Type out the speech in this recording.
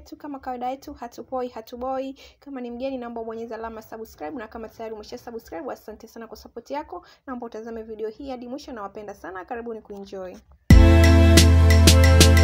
yetu. Kama kawaida yetu, hatupoi hatuboi. Kama ni mgeni, naomba bonyeza alama subscribe, na kama tayari umesha subscribe, asante sana kwa support yako. Naomba utazame video hii hadi mwisho, na wapenda sana. Karibuni kuenjoy.